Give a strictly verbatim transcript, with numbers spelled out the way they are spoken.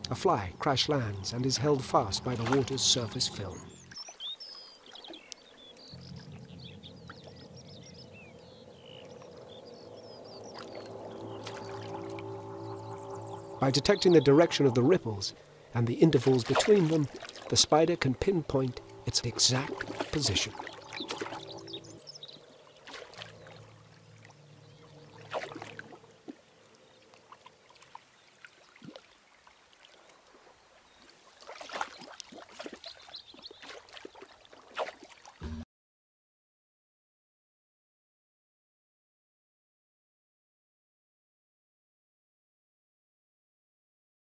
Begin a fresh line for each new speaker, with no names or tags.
A fly crash lands and is held fast by the water's surface film. By detecting the direction of the ripples and the intervals between them, the spider can pinpoint its exact position.